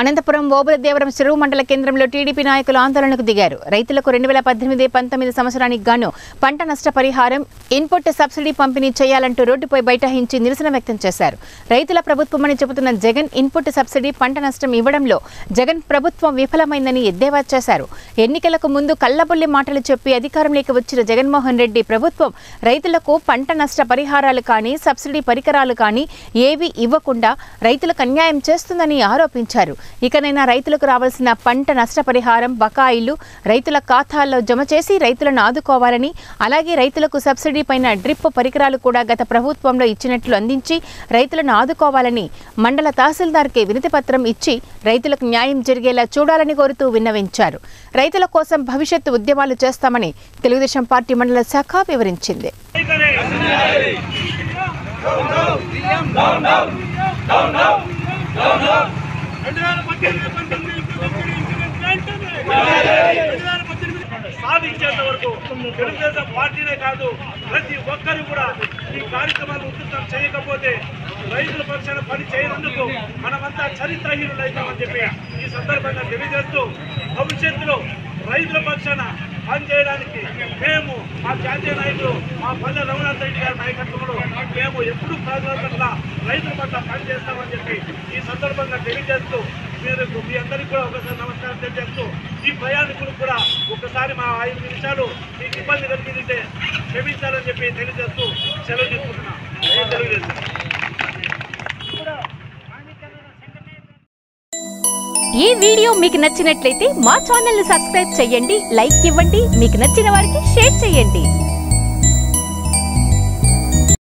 అనంతపురం ఓబులదేవరం చెరువు మండల కేంద్రంలో టీడీపీ నాయకులు ఆందోళనకు దిగారు. రైతులకు 2018-19 సంవత్సరానికి గాను పంట నష్ట పరిహారం, ఇన్పుట్ సబ్సిడీ పంపిణీ చేయాలంటూ రోడ్డుపై బైఠాయించి నిరసన వ్యక్తం చేశారు. రైతుల ప్రభుత్వమని చెబుతున్న జగన్ ఇన్పుట్ సబ్సిడీ పంట నష్టం ఇవ్వడంలో జగన్ ప్రభుత్వం విఫలమైందని ఎద్దేవా చేశారు. ఎన్నికలకు ముందు కల్లబొల్లి మాటలు చెప్పి అధికారంలోకి వచ్చిన జగన్మోహన్ రెడ్డి ప్రభుత్వం రైతులకు పంట నష్ట పరిహారాలు కానీ సబ్సిడీ పరికరాలు కానీ ఏవి ఇవ్వకుండా రైతులకు అన్యాయం చేస్తుందని ఆరోపించారు. ఇకనైనా రైతులకు రావాల్సిన పంట నష్టపరిహారం బకాయిలు రైతుల ఖాతాల్లో జమ చేసి రైతులను ఆదుకోవాలని, అలాగే రైతులకు సబ్సిడీ పైన డ్రిప్ పరికరాలు కూడా గత ప్రభుత్వంలో ఇచ్చినట్లు అందించి రైతులను ఆదుకోవాలని మండల తహసీల్దార్కి వినతిపత్రం ఇచ్చి రైతులకు న్యాయం జరిగేలా చూడాలని కోరుతూ విన్నవించారు. రైతుల కోసం భవిష్యత్తు ఉద్యమాలు చేస్తామని తెలుగుదేశం పార్టీ మండల శాఖ వివరించింది. సాధించేంత వరకు తెలుగుదేశం పార్టీనే కాదు ప్రతి ఒక్కరు కూడా ఈ కార్యక్రమాలు ఉధృతం చేయకపోతే రైతుల పక్షాన పని చేయనందుకు మనమంతా చరిత్రహీనులు అవుతామని చెప్పి ఈ సందర్భంగా తెలియజేస్తూ, భవిష్యత్తులో రైతుల పక్షాన పనిచేయడానికి మేము మా జాతీయ నాయకులు మా పల్లె రఘునాథ్ రెడ్డి గారి నాయకత్వంలో మేము ఎప్పుడు ప్రజల పట్ల రైతుల పట్ల పనిచేస్తామని చెప్పి ఈ సందర్భంగా తెలియజేస్తూ, మీ అందరికీ కూడా ఒకసారి నమస్కారం తెలియజేస్తూ, ఈ ప్రయాణికులకు కూడా ఒకసారి మా 5 నిమిషాలు మీకు ఇబ్బంది కలిగితే క్షమించాలని చెప్పి తెలియజేస్తూ సెలవు తీసుకుంటున్నాం. ఈ వీడియో మీకు నచ్చినట్లయితే మా ఛానల్ ని సబ్స్క్రైబ్ చేయండి, లైక్ ఇవ్వండి, మీకు నచ్చిన వారికి షేర్ చేయండి.